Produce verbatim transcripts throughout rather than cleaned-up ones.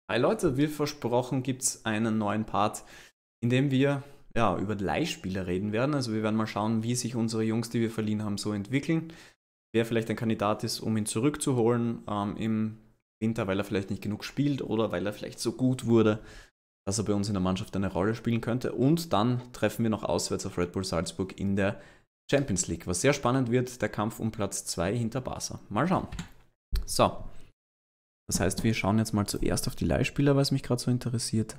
Hi Leute, wie versprochen gibt es einen neuen Part, in dem wir ja, über Leihspieler reden werden. Also wir werden mal schauen, wie sich unsere Jungs, die wir verliehen haben, so entwickeln. Wer vielleicht ein Kandidat ist, um ihn zurückzuholen ähm, im Winter, weil er vielleicht nicht genug spielt oder weil er vielleicht so gut wurde, dass er bei uns in der Mannschaft eine Rolle spielen könnte. Und dann treffen wir noch auswärts auf Red Bull Salzburg in der Champions League, was sehr spannend wird, der Kampf um Platz zwei hinter Barca. Mal schauen. So, das heißt, wir schauen jetzt mal zuerst auf die Leihspieler, was mich gerade so interessiert.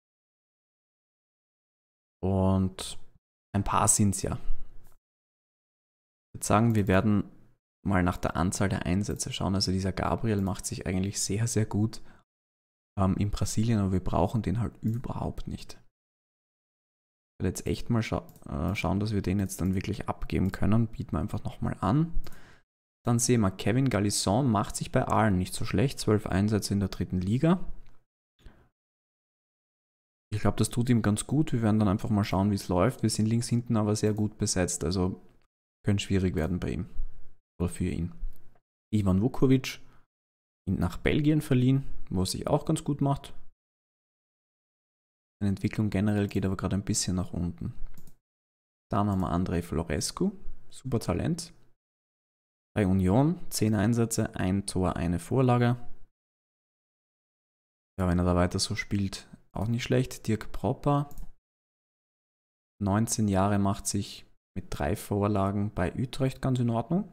Und ein paar sind es ja. Ich würde sagen, wir werden mal nach der Anzahl der Einsätze schauen. Also dieser Gabriel macht sich eigentlich sehr, sehr gut ähm, in Brasilien, aber wir brauchen den halt überhaupt nicht. Ich werde jetzt echt mal scha äh, schauen, dass wir den jetzt dann wirklich abgeben können. Bieten wir einfach nochmal an. Dann sehen wir, Kevin Galisson macht sich bei Aalen nicht so schlecht. zwölf Einsätze in der dritten Liga. Ich glaube, das tut ihm ganz gut. Wir werden dann einfach mal schauen, wie es läuft. Wir sind links hinten aber sehr gut besetzt. Also könnte schwierig werden bei ihm. Oder für ihn. Ivan Vukovic ihn nach Belgien verliehen, wo er sich auch ganz gut macht. Seine Entwicklung generell geht aber gerade ein bisschen nach unten. Dann haben wir Andrei Florescu. Super Talent. Bei Union zehn Einsätze, ein Tor, eine Vorlage. Ja, wenn er da weiter so spielt, auch nicht schlecht. Dirk Propper, neunzehn Jahre, macht sich mit drei Vorlagen bei Utrecht ganz in Ordnung.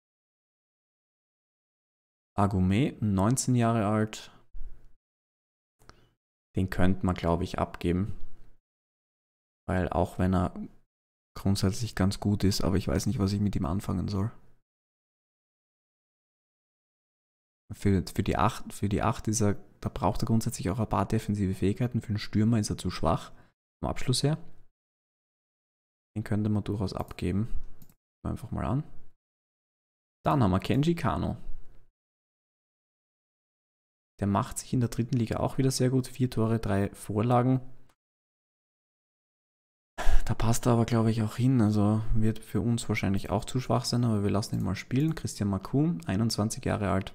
Agumé, neunzehn Jahre alt. Den könnte man, glaube ich, abgeben. Weil auch wenn er grundsätzlich ganz gut ist, aber ich weiß nicht, was ich mit ihm anfangen soll. Für, für die acht, für die acht ist er, da braucht er grundsätzlich auch ein paar defensive Fähigkeiten. Für einen Stürmer ist er zu schwach, vom Abschluss her. Den könnte man durchaus abgeben. Einfach mal an. Dann haben wir Kenji Kano. Der macht sich in der dritten Liga auch wieder sehr gut. Vier Tore, drei Vorlagen. Da passt er aber, glaube ich, auch hin. Also wird für uns wahrscheinlich auch zu schwach sein, aber wir lassen ihn mal spielen. Christian Makoun, einundzwanzig Jahre alt.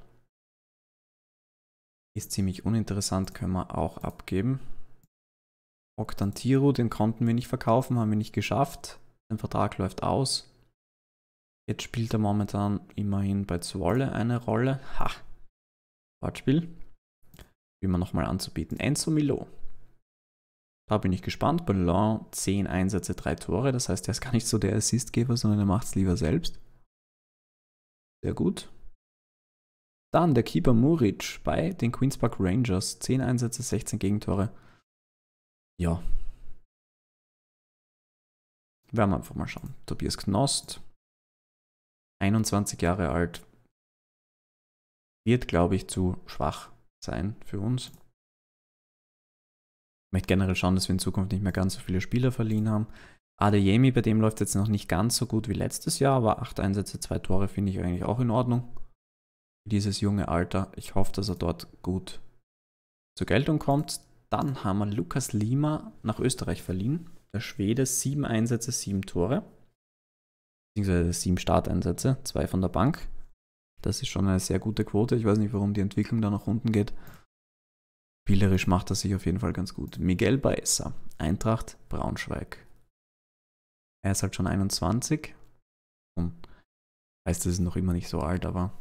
Ist ziemlich uninteressant, können wir auch abgeben. Oktan Tiro, den konnten wir nicht verkaufen, haben wir nicht geschafft. Sein Vertrag läuft aus. Jetzt spielt er momentan immerhin bei Zwolle eine Rolle. Ha! Wortspiel. Wie man nochmal anzubieten. Enzo Milo. Da bin ich gespannt. Ballon, zehn Einsätze, drei Tore. Das heißt, er ist gar nicht so der Assistgeber, sondern er macht es lieber selbst. Sehr gut. Dann der Keeper Muric bei den Queens Park Rangers. zehn Einsätze, sechzehn Gegentore. Ja. Werden wir einfach mal schauen. Tobias Knost. einundzwanzig Jahre alt. Wird, glaube ich, zu schwach sein für uns. Ich möchte generell schauen, dass wir in Zukunft nicht mehr ganz so viele Spieler verliehen haben. Adeyemi, bei dem läuft es jetzt noch nicht ganz so gut wie letztes Jahr, aber acht Einsätze, zwei Tore finde ich eigentlich auch in Ordnung. Dieses junge Alter, ich hoffe, dass er dort gut zur Geltung kommt. Dann haben wir Lukas Lima nach Österreich verliehen. Der Schwede, sieben Einsätze, sieben Tore. Beziehungsweise sieben Starteinsätze, zwei von der Bank. Das ist schon eine sehr gute Quote. Ich weiß nicht, warum die Entwicklung da nach unten geht. Spielerisch macht er sich auf jeden Fall ganz gut. Miguel Baeza, Eintracht Braunschweig. Er ist halt schon einundzwanzig. Und heißt, das ist noch immer nicht so alt, aber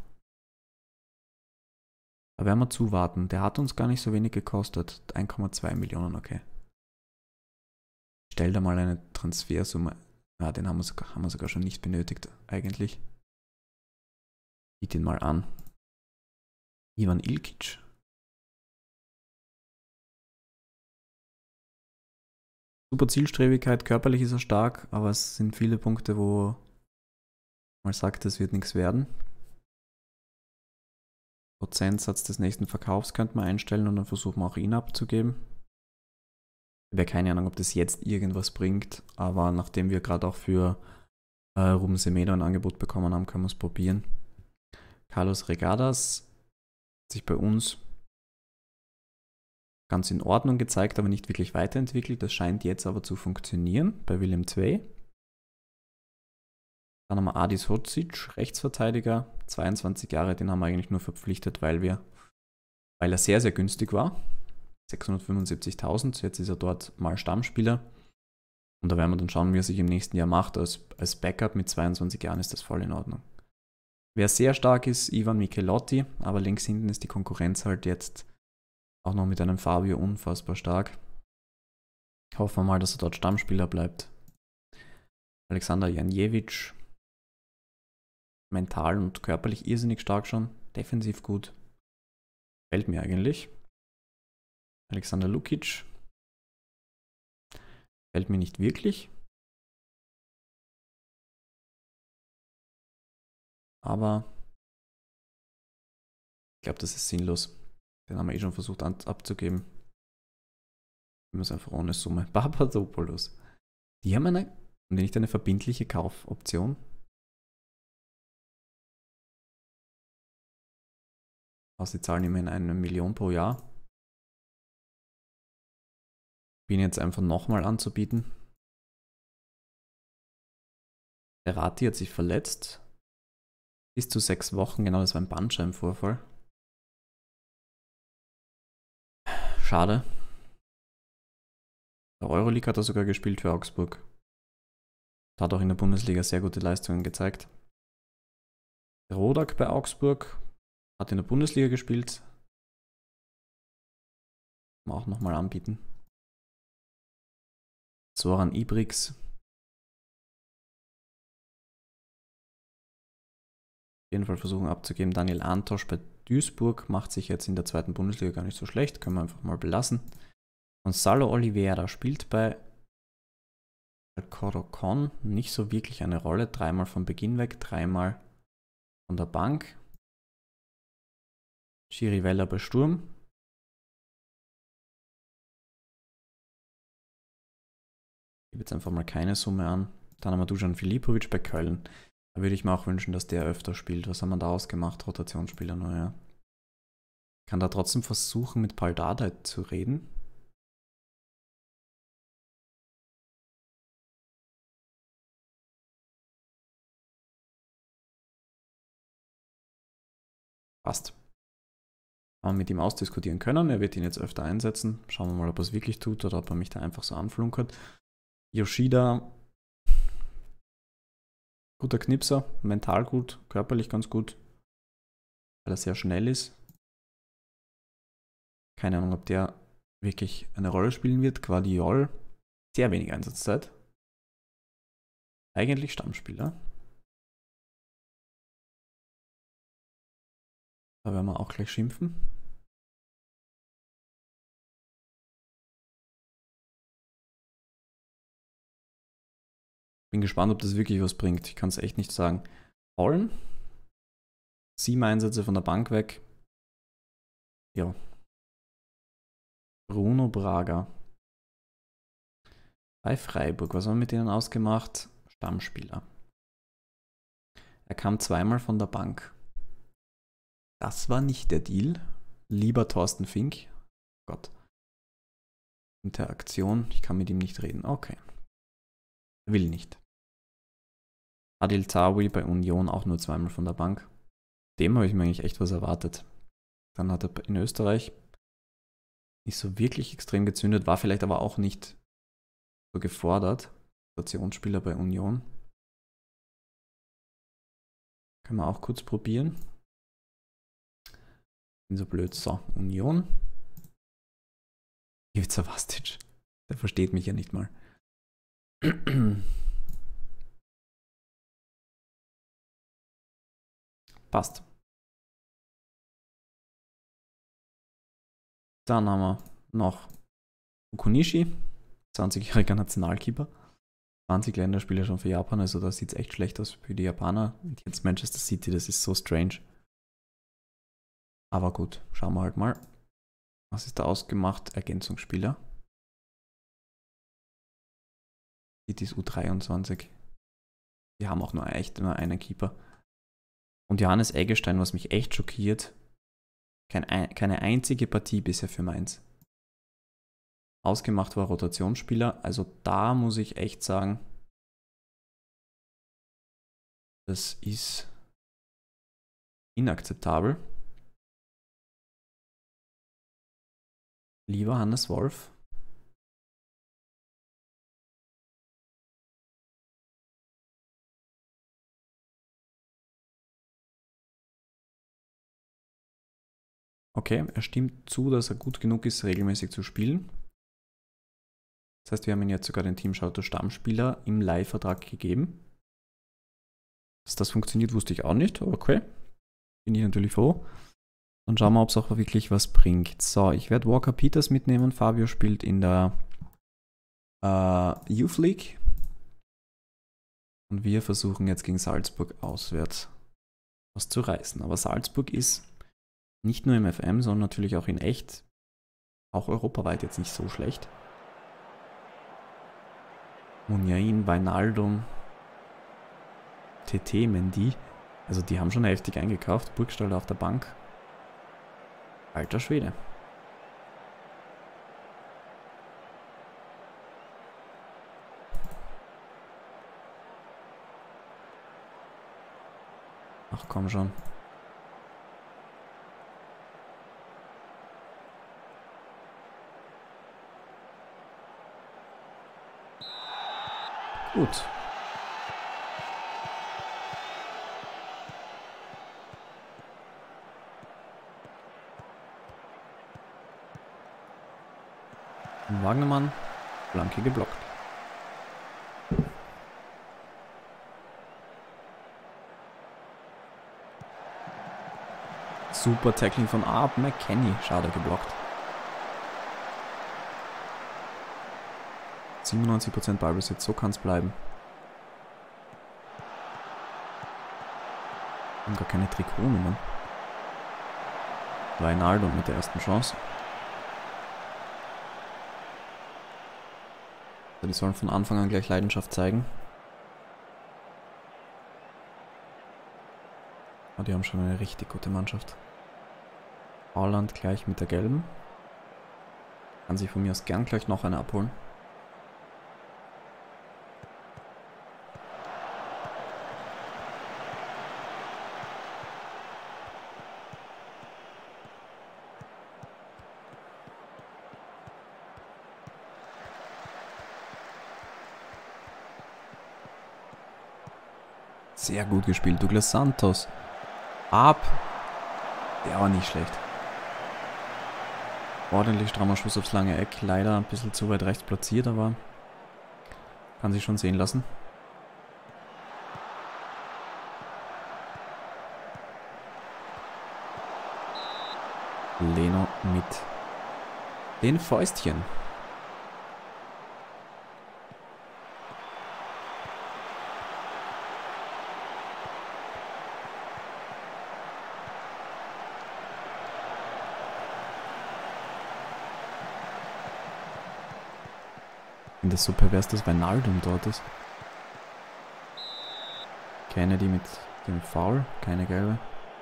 da werden wir zuwarten. Der hat uns gar nicht so wenig gekostet. eins Komma zwei Millionen, okay. Stell da mal eine Transfersumme. Ja, den haben wir, sogar, haben wir sogar schon nicht benötigt, eigentlich. Biet ihn mal an. Ivan Ilkic. Super Zielstrebigkeit, körperlich ist er stark, aber es sind viele Punkte, wo man sagt, das wird nichts werden. Prozentsatz des nächsten Verkaufs könnte man einstellen und dann versuchen wir auch ihn abzugeben. Ich habe keine Ahnung, ob das jetzt irgendwas bringt, aber nachdem wir gerade auch für äh, Ruben Semedo ein Angebot bekommen haben, können wir es probieren. Carlos Regadas hat sich bei uns ganz in Ordnung gezeigt, aber nicht wirklich weiterentwickelt. Das scheint jetzt aber zu funktionieren bei Willem zwei. Dann haben wir Adis Hodzic, Rechtsverteidiger, zweiundzwanzig Jahre, den haben wir eigentlich nur verpflichtet, weil wir, weil er sehr, sehr günstig war. sechshundertfünfundsiebzigtausend. Jetzt ist er dort mal Stammspieler. Und da werden wir dann schauen, wie er sich im nächsten Jahr macht. Als, als Backup mit zweiundzwanzig Jahren ist das voll in Ordnung. Wer sehr stark ist, Ivan Michelotti. Aber links hinten ist die Konkurrenz halt jetzt auch noch mit einem Fabio unfassbar stark. Hoffen wir mal, dass er dort Stammspieler bleibt. Alexander Janjewitsch. Mental und körperlich irrsinnig stark schon. Defensiv gut. Fällt mir eigentlich. Alexander Lukic. Fällt mir nicht wirklich. Aber ich glaube, das ist sinnlos. Den haben wir eh schon versucht abzugeben. Wir müssen einfach ohne Summe. Papadopoulos. Die haben eine, haben die nicht eine verbindliche Kaufoption? Also sie zahlen immerhin eine Million pro Jahr. Bin jetzt einfach nochmal anzubieten. Der Rati hat sich verletzt. Bis zu sechs Wochen, genau, das war ein Bandscheibenvorfall. Schade. Der Euroleague hat er sogar gespielt für Augsburg. Hat auch in der Bundesliga sehr gute Leistungen gezeigt. Rodak bei Augsburg hat in der Bundesliga gespielt. Kann man auch nochmal anbieten. Zoran Ibrix. Auf jeden Fall versuchen abzugeben. Daniel Antosch bei Duisburg macht sich jetzt in der zweiten Bundesliga gar nicht so schlecht. Können wir einfach mal belassen. Gonzalo Oliveira spielt bei Alcorcón nicht so wirklich eine Rolle. Dreimal von Beginn weg, dreimal von der Bank. Chirivella bei Sturm. Ich gebe jetzt einfach mal keine Summe an. Dann haben wir Dusan Filipovic bei Köln. Da würde ich mir auch wünschen, dass der öfter spielt. Was haben wir da ausgemacht? Rotationsspieler nur, ja. Ich kann da trotzdem versuchen, mit Paul Dardai zu reden. Passt. Haben wir mit ihm ausdiskutieren können. Er wird ihn jetzt öfter einsetzen. Schauen wir mal, ob er es wirklich tut oder ob er mich da einfach so anflunkert. Yoshida. Guter Knipser. Mental gut. Körperlich ganz gut. Weil er sehr schnell ist. Keine Ahnung, ob der wirklich eine Rolle spielen wird. Guardiol. Sehr wenig Einsatzzeit. Eigentlich Stammspieler. Da werden wir auch gleich schimpfen. Bin gespannt, ob das wirklich was bringt. Ich kann es echt nicht sagen. Holm. Sieben Einsätze von der Bank weg. Ja. Bruno Braga. Bei Freiburg. Was haben wir mit denen ausgemacht? Stammspieler. Er kam zweimal von der Bank. Das war nicht der Deal. Lieber Thorsten Fink. Gott. Interaktion. Ich kann mit ihm nicht reden. Okay. Will nicht. Adil Zawi bei Union auch nur zweimal von der Bank. Dem habe ich mir eigentlich echt was erwartet. Dann hat er in Österreich nicht so wirklich extrem gezündet, war vielleicht aber auch nicht so gefordert. Rotationsspieler bei Union. Können wir auch kurz probieren. Bin so blöd. So, Union. Ivica Vastic. Der versteht mich ja nicht mal. Passt. Dann haben wir noch Okunishi, zwanzigjähriger Nationalkeeper. zwanzig Länderspiele schon für Japan, also da sieht es echt schlecht aus für die Japaner. Und jetzt Manchester City, das ist so strange. Aber gut, schauen wir halt mal. Was ist da ausgemacht? Ergänzungsspieler. City ist U dreiundzwanzig. Die haben auch nur echt nur einen Keeper. Und Johannes Eggestein, was mich echt schockiert, kein, keine einzige Partie bisher für Mainz. Ausgemacht war Rotationsspieler, also da muss ich echt sagen, das ist inakzeptabel. Lieber Hannes Wolf. Okay, er stimmt zu, dass er gut genug ist, regelmäßig zu spielen. Das heißt, wir haben ihm jetzt sogar den Teamschauter Stammspieler im Leihvertrag gegeben. Dass das funktioniert, wusste ich auch nicht, aber okay. Bin ich natürlich froh. Dann schauen wir, ob es auch wirklich was bringt. So, ich werde Walker Peters mitnehmen. Fabio spielt in der äh, Youth League. Und wir versuchen jetzt gegen Salzburg auswärts was zu reißen. Aber Salzburg ist nicht nur im F M, sondern natürlich auch in echt, auch europaweit jetzt nicht so schlecht. Muniain, Wijnaldum, T T, Mendy, also die haben schon heftig eingekauft. Burgstaller auf der Bank. Alter Schwede. Ach komm schon. Gut. Wagnermann, Flanke geblockt. Super Tackling von Arp McKenny, schade geblockt. siebenundneunzig Prozent Ballbesitz, so kann es bleiben. Haben gar keine Trikotnummern. Wijnaldum mit der ersten Chance. Die sollen von Anfang an gleich Leidenschaft zeigen. Aber die haben schon eine richtig gute Mannschaft. Haaland gleich mit der gelben. Kann sich von mir aus gern gleich noch eine abholen. Sehr gut gespielt, Douglas Santos. Ab. Der war nicht schlecht. Ordentlich strammer Schuss aufs lange Eck. Leider ein bisschen zu weit rechts platziert, aber kann sich schon sehen lassen. Leno mit den Fäustchen. Ich finde das so pervers, dass Wijnaldum dort ist. Kennedy mit dem Foul, keine gelbe.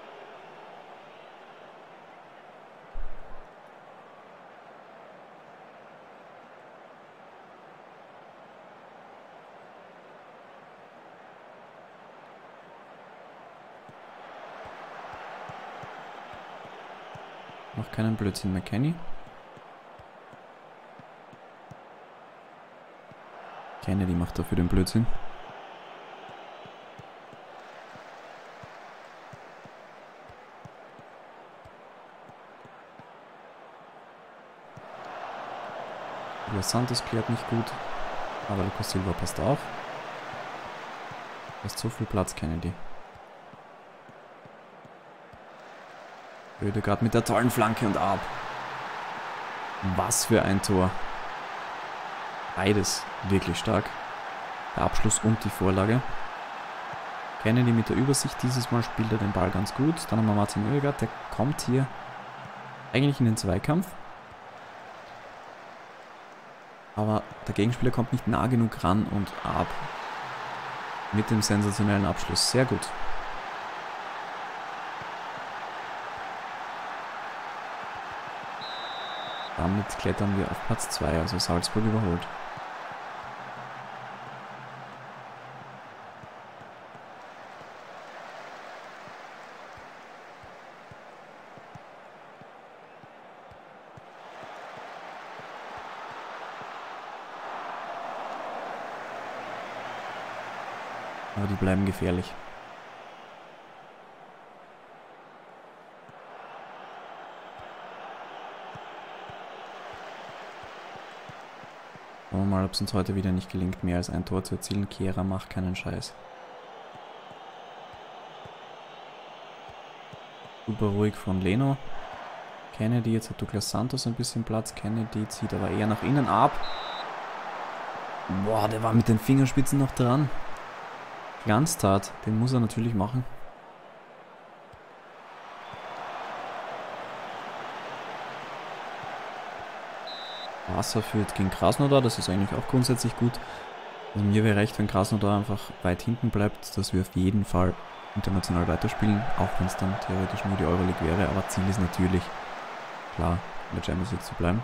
Macht keinen Blödsinn, McKenny. Kennedy macht dafür den Blödsinn. Douglas Santos klärt nicht gut, aber Lucas Silva passt auf. Ist so viel Platz, Kennedy. Ödegaard mit der tollen Flanke und ab. Was für ein Tor. Beides wirklich stark. Der Abschluss und die Vorlage. Kennedy mit der Übersicht. Dieses Mal spielt er den Ball ganz gut. Dann haben wir Martin Ödegaard. Der kommt hier eigentlich in den Zweikampf. Aber der Gegenspieler kommt nicht nah genug ran und ab. Mit dem sensationellen Abschluss. Sehr gut. Damit klettern wir auf Platz zwei, also Salzburg überholt. Aber die bleiben gefährlich. Schauen wir mal, ob es uns heute wieder nicht gelingt, mehr als ein Tor zu erzielen. Kehrer macht keinen Scheiß. Super ruhig von Leno. Kennedy, jetzt hat Douglas Santos ein bisschen Platz. Kennedy zieht aber eher nach innen ab. Boah, der war mit den Fingerspitzen noch dran. Glanztat, den muss er natürlich machen. Wasser führt gegen Krasnodar, das ist eigentlich auch grundsätzlich gut. Also mir wäre recht, wenn Krasnodar einfach weit hinten bleibt, dass wir auf jeden Fall international weiterspielen, auch wenn es dann theoretisch nur die Euroleague wäre, aber Ziel ist natürlich, klar, in der Champions League zu bleiben.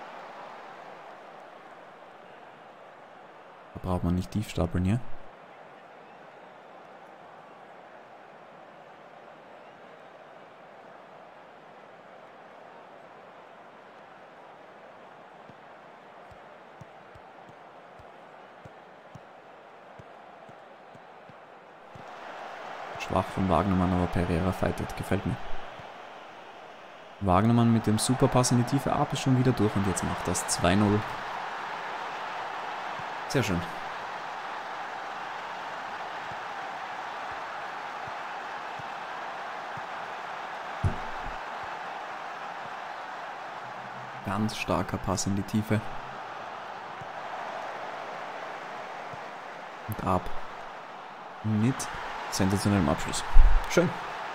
Da braucht man nicht tief stapeln hier. Schwach von Wagnermann, aber Pereira fightet. Gefällt mir. Wagnermann mit dem Superpass in die Tiefe ab ist schon wieder durch und jetzt macht das zwei null. Sehr schön. Ganz starker Pass in die Tiefe. Und ab. Mit sensationellem Abschluss. Schön.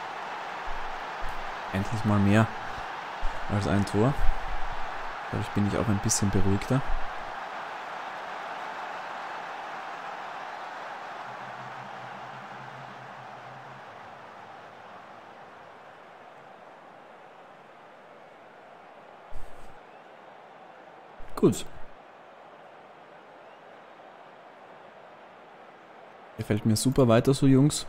Endlich mal mehr als ein Tor. Dadurch bin ich auch ein bisschen beruhigter. Gut. Gefällt mir super weiter so, Jungs.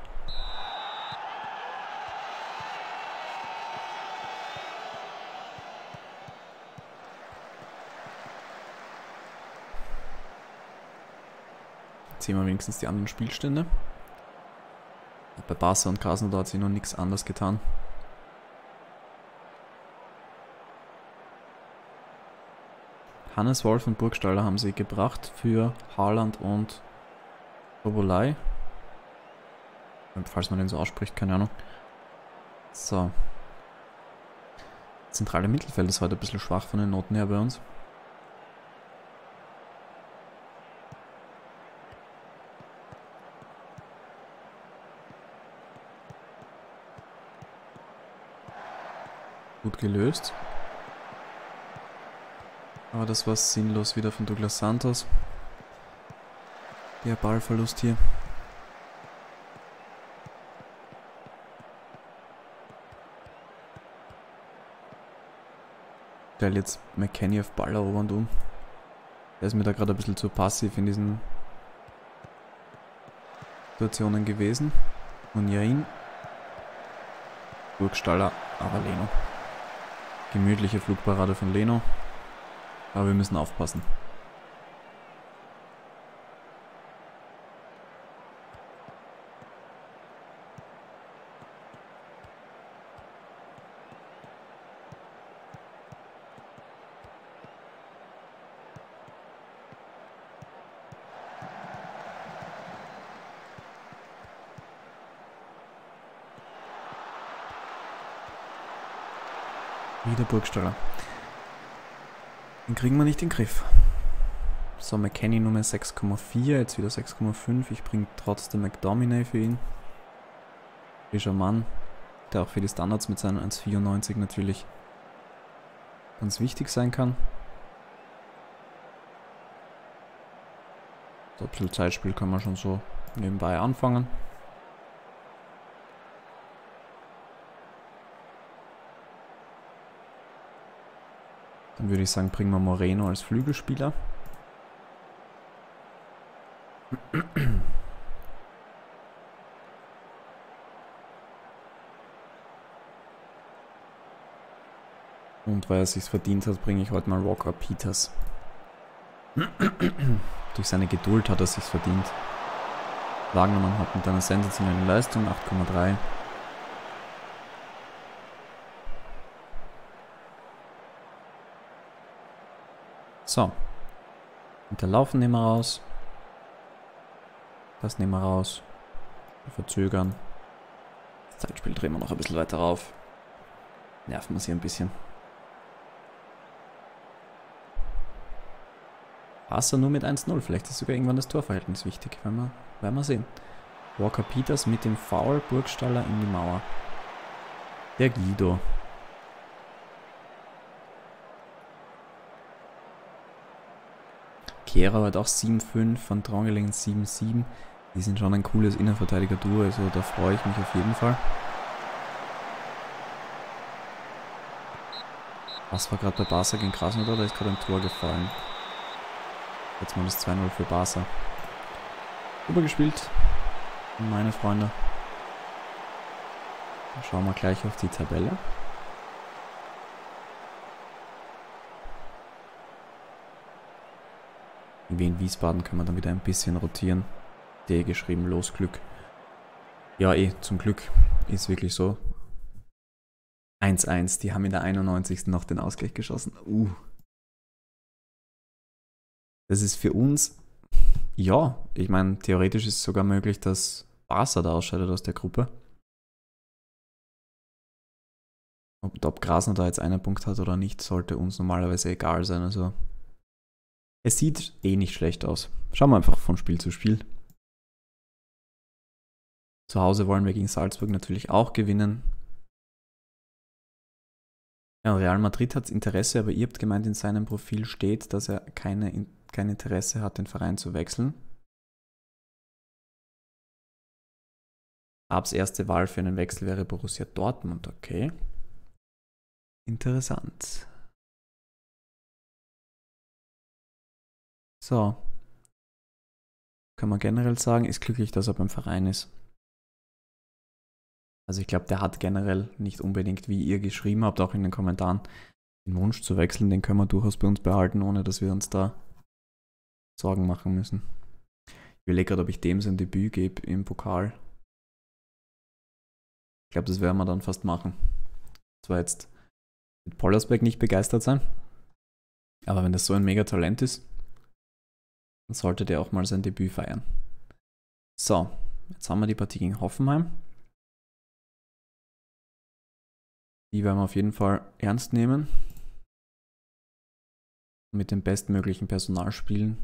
Jetzt sehen wir wenigstens die anderen Spielstände. Bei Barca und Krasnodar hat sich noch nichts anderes getan. Hannes Wolf und Burgstaller haben sie gebracht für Haaland und Bobolai. Falls man den so ausspricht, keine Ahnung. So. Zentrale Mittelfeld ist heute ein bisschen schwach von den Noten her bei uns. Gut gelöst. Aber das war sinnlos wieder von Douglas Santos. Der Ballverlust hier. Stell jetzt McKennie auf Ball erobernd um. Der ist mir da gerade ein bisschen zu passiv in diesen Situationen gewesen. Und Jain. Burgstaller, aber Leno. Gemütliche Flugparade von Leno. Aber wir müssen aufpassen. Wieder Burgstaller. Den kriegen wir nicht in den Griff. So, McKennie Nummer sechs Komma vier, jetzt wieder sechs Komma fünf. Ich bringe trotzdem McDominay für ihn. Frischer Mann, der auch für die Standards mit seinen eins Komma vierundneunzig natürlich ganz wichtig sein kann. So ein bisschen Zeitspiel kann man schon so nebenbei anfangen. Dann würde ich sagen, bringen wir Moreno als Flügelspieler. Und weil er es sich verdient hat, bringe ich heute mal Walker Peters. Durch seine Geduld hat er es sich verdient. Wagnermann hat mit einer sensationellen Leistung, acht Komma drei. So. Hinterlaufen nehmen wir raus. Das nehmen wir raus. Wir verzögern. Das Zeitspiel drehen wir noch ein bisschen weiter rauf. Nerven wir sie ein bisschen. Barca nur mit eins null. Vielleicht ist sogar irgendwann das Torverhältnis wichtig. Werden wir, werden wir sehen. Walker Peters mit dem Foul. Burgstaller in die Mauer. Der Guido. Kehrer hat auch sieben fünf. Van Drongelingen sieben sieben. Die sind schon ein cooles Innenverteidiger-Duo. Also da freue ich mich auf jeden Fall. Was war gerade bei Barca gegen Krasnodar? Da ist gerade ein Tor gefallen. Jetzt mal das zwei null für Barca. Übergespielt, meine Freunde. Dann schauen wir gleich auf die Tabelle. In Wien Wiesbaden können wir dann wieder ein bisschen rotieren. D geschrieben, los Glück. Ja, eh, zum Glück ist wirklich so. eins eins, die haben in der einundneunzigsten noch den Ausgleich geschossen. Uh. Das ist für uns, ja, ich meine, theoretisch ist es sogar möglich, dass Barca da ausscheidet aus der Gruppe. Ob, ob Krasnodar da jetzt einen Punkt hat oder nicht, sollte uns normalerweise egal sein. Also es sieht eh nicht schlecht aus. Schauen wir einfach von Spiel zu Spiel. Zu Hause wollen wir gegen Salzburg natürlich auch gewinnen. Ja, Real Madrid hat Interesse, aber ihr habt gemeint, in seinem Profil steht, dass er keine, kein Interesse hat, den Verein zu wechseln. Abs erste Wahl für einen Wechsel wäre Borussia Dortmund, okay. Interessant. So. Kann man generell sagen, ist glücklich, dass er beim Verein ist. Also ich glaube, der hat generell nicht unbedingt, wie ihr geschrieben habt, auch in den Kommentaren, den Wunsch zu wechseln. Den können wir durchaus bei uns behalten, ohne dass wir uns da Sorgen machen müssen. Ich überlege gerade, ob ich dem sein Debüt gebe im Pokal. Ich glaube, das werden wir dann fast machen. Zwar jetzt mit Pollersbeck nicht begeistert sein, aber wenn das so ein Mega-Talent ist, dann sollte der auch mal sein Debüt feiern. So, jetzt haben wir die Partie gegen Hoffenheim. Die werden wir auf jeden Fall ernst nehmen. Mit dem bestmöglichen Personal spielen.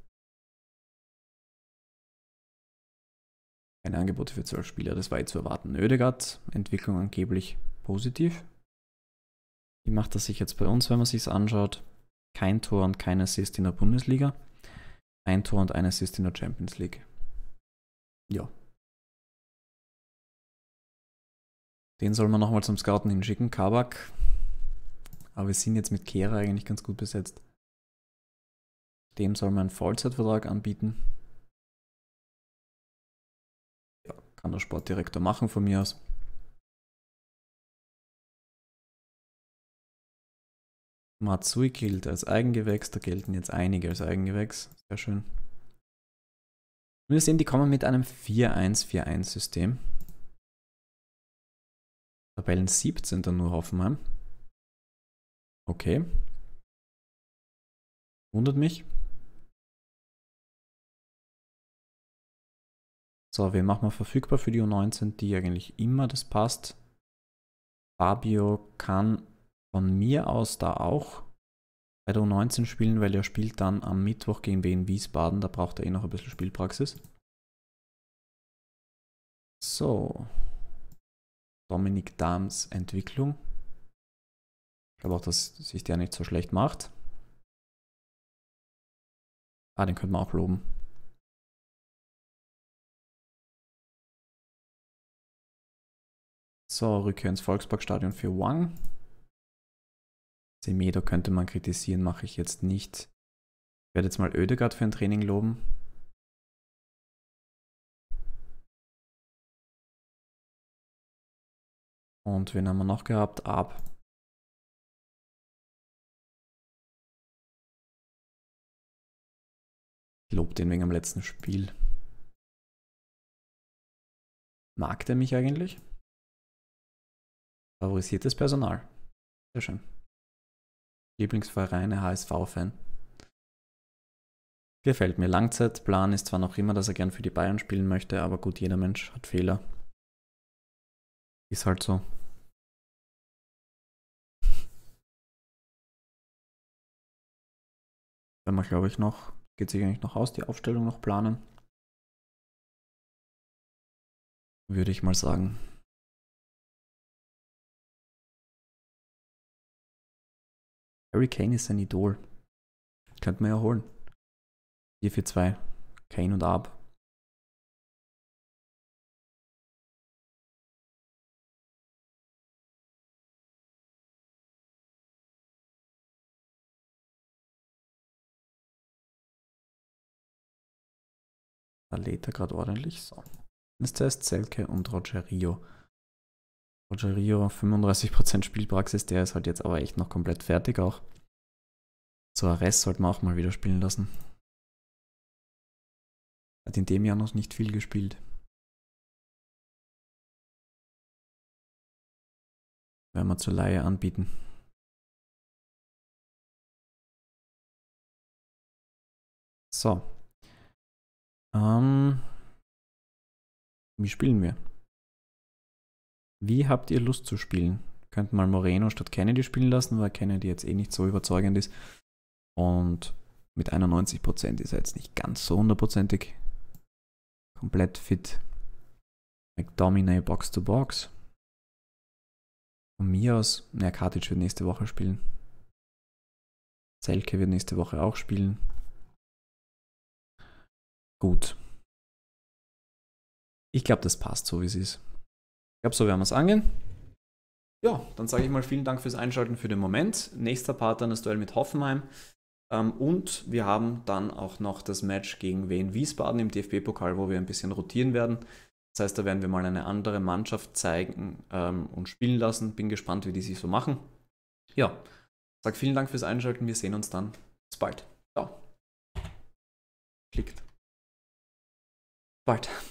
Keine Angebote für zwölf Spieler, das war eh zu erwarten. Oedegaard, Entwicklung angeblich positiv. Wie macht das sich jetzt bei uns, wenn man sich es anschaut? Kein Tor und kein Assist in der Bundesliga. Ein Tor und ein Assist in der Champions League. Ja. Den soll man nochmal zum Scouten hinschicken, Kabak. Aber wir sind jetzt mit Kehrer eigentlich ganz gut besetzt. Dem soll man einen Vollzeitvertrag anbieten. Ja, kann der Sportdirektor machen von mir aus. Matsui gilt als Eigengewächs, da gelten jetzt einige als Eigengewächs. Sehr schön. Und wir sehen, die kommen mit einem vier eins vier eins System. Tabellen siebzehnter nur Hoffenheim. Okay. Wundert mich. So, wen machen wir verfügbar für die U neunzehn? Die eigentlich immer, das passt. Fabio kann von mir aus da auch bei der U neunzehn spielen, weil er spielt dann am Mittwoch gegen Wien Wiesbaden. Da braucht er eh noch ein bisschen Spielpraxis. So. Dominik Dahms Entwicklung. Ich glaube auch, dass sich der nicht so schlecht macht. Ah, den könnte man auch loben. So, Rückkehr ins Volksparkstadion für Wang. Semedo könnte man kritisieren, mache ich jetzt nicht. Ich werde jetzt mal Oedegaard für ein Training loben. Und wen haben wir noch gehabt? Ab. Ich lobe den wegen am letzten Spiel. Mag der mich eigentlich? Favorisiertes Personal. Sehr schön. Lieblingsvereine, H S V-Fan. Gefällt mir. Langzeitplan ist zwar noch immer, dass er gern für die Bayern spielen möchte, aber gut, jeder Mensch hat Fehler. Ist halt so. Wenn man, glaube ich, noch, geht sich eigentlich noch aus, die Aufstellung noch planen. Würde ich mal sagen. Harry Kane ist sein Idol. Könnte man ja holen. vier vier zwei. Kane und Ab. Da lädt er gerade ordentlich. So. Jetzt zuerst Selke und Rogerio. Rogerio, fünfunddreißig Prozent Spielpraxis, der ist halt jetzt aber echt noch komplett fertig auch. So Ares sollten wir auch mal wieder spielen lassen. Hat in dem Jahr noch nicht viel gespielt. Werden wir zur Leihe anbieten. So. Ähm, wie spielen wir? Wie habt ihr Lust zu spielen? Könnt mal Moreno statt Kennedy spielen lassen, weil Kennedy jetzt eh nicht so überzeugend ist. Und mit einundneunzig Prozent ist er jetzt nicht ganz so hundertprozentig komplett fit. McDominay Box to Box. Von mir aus, naja, Katic wird nächste Woche spielen. Selke wird nächste Woche auch spielen. Gut. Ich glaube, das passt so, wie es ist. Ich glaube, so werden wir es angehen. Ja, dann sage ich mal vielen Dank fürs Einschalten für den Moment. Nächster Part dann das Duell mit Hoffenheim. Ähm, und wir haben dann auch noch das Match gegen Wien Wiesbaden im D F B-Pokal, wo wir ein bisschen rotieren werden. Das heißt, da werden wir mal eine andere Mannschaft zeigen ähm, und spielen lassen. Bin gespannt, wie die sich so machen. Ja, sage vielen Dank fürs Einschalten. Wir sehen uns dann. Bis bald. Ciao. Klickt. Bald.